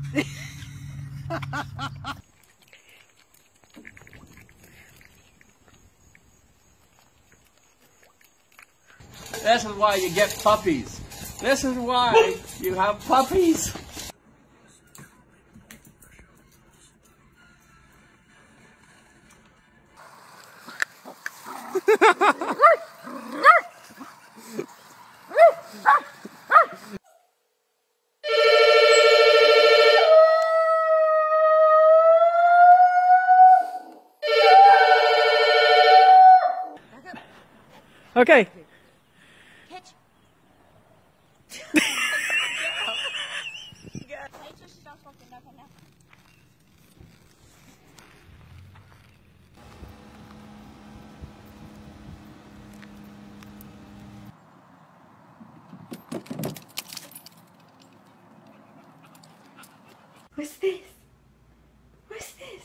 This is why you get puppies. This is why you have puppies. Okay. Pitch. What's this? What's this?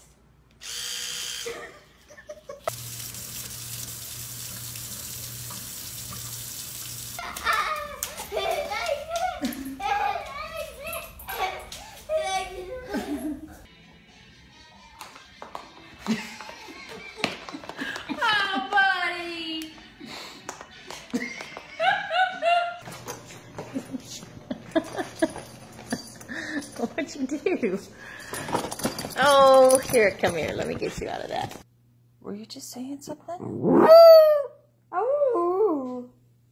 Oh, buddy. What'd you do? Oh, here, come here. Let me get you out of that. Were you just saying something? Oh.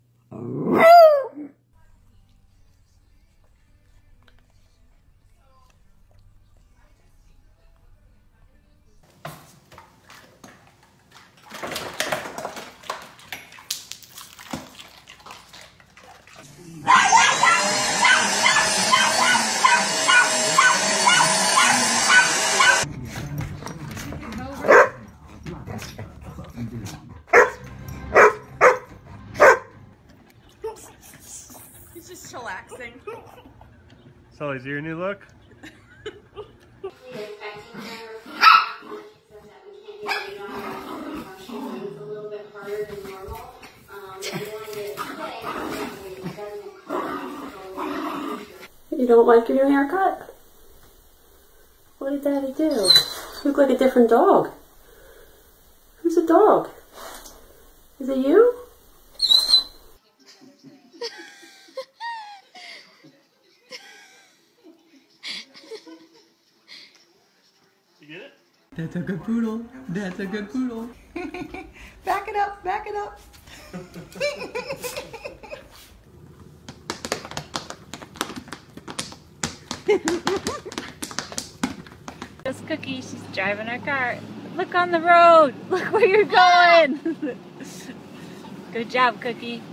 He's just chillaxing. So is your new look? You don't like your new haircut? What did Daddy do? You look like a different dog. Who's a dog? Is it you? You get it? That's a good poodle. That's a good poodle. Back it up, back it up. This Cookie, she's driving her car. Look on the road. Look where you're going. Good job, Cookie.